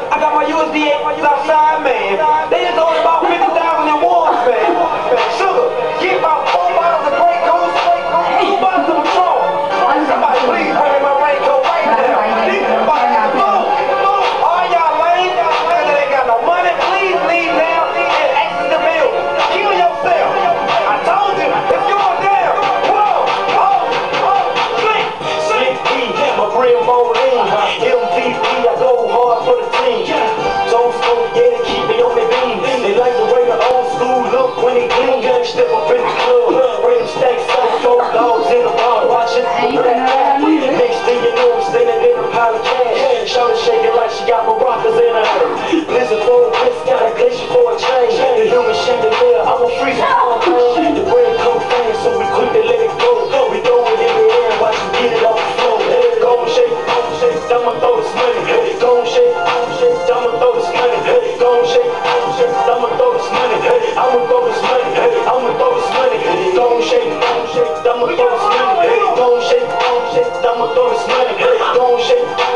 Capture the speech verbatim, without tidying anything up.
I got my U S D A outside, man. They just own about fifty thousand in ones, man. Sugar, get about four bottles of Grey Goose, two bottles of Patron. Somebody please bring me my raincoat right now. Somebody, move, move. All y'all lame, because they ain't got no money. Please leave now and exit the building. Kill yourself. I told you, it's going down. Whoa, oh, oh, slick, slick E, my real Moline. M V P, I go hard for the team. Don't smoke, yeah, they keep me on their beam. They like the way the old school look when they clean. Step up in the club, bring them stacks, four dogs in the bar, watching next thing you know, I'm standing in a pile of cash. Shawty shaking like she got maracas in her. Blizzard for a wrist, got a glacier for a chain. The human chandelier, I'm a freezer for a pain. The bread come fast, so we quick to let it go. We throw it in the air, watch you get it off the floor. Go and shake, go and shake, I'ma throw this money. Go and shake, go and shake, I'ma throw this money. Go and shake, go and shake, I'ma throw this money. I'ma throw this money. I'ma throw this money. Go and shake, go and shake, I'ma throw this money. Go and shake, go and shake, I'ma throw this money. Go and shake.